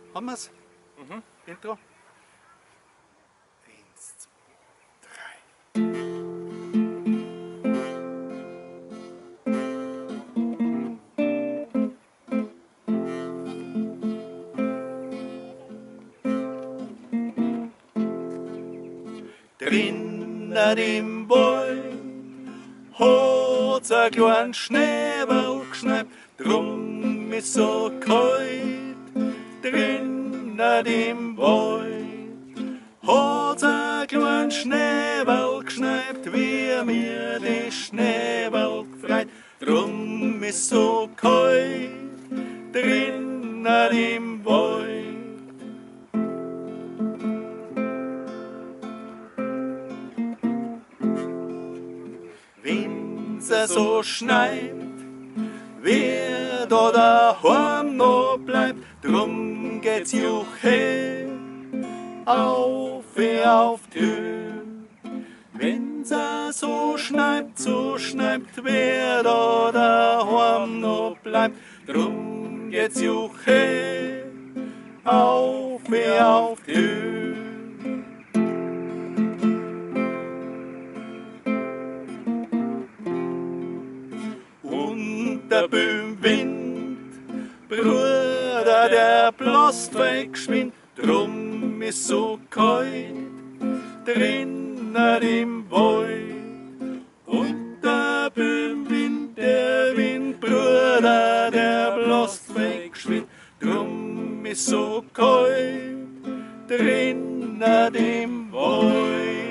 Haben wir's? Intro. 1, 2, 3. Drinnen im Wald hat's ein kleinen Schneeball geschneit, drum ist so kalt. Drinnen im Wald hat's ein kleinen Schneeball geschneit, wie mir die Schneeball gefreit, drum ist so kalt. Drinnen im Wald. Wenn's so schneit, wer da daheim noch bleibt, drum geht's juche auf die Tür. Wenn's so schneit, wer da daheim noch bleibt, drum geht's juche auf die Tür. Der Böhmwind, Bruder, der bläst weg geschwind, drum ist so kalt, drinnen im Wald. Und der Böhmwind, der Wind, Bruder, der bläst weg geschwind, drum ist so kalt, drinnen im Wald.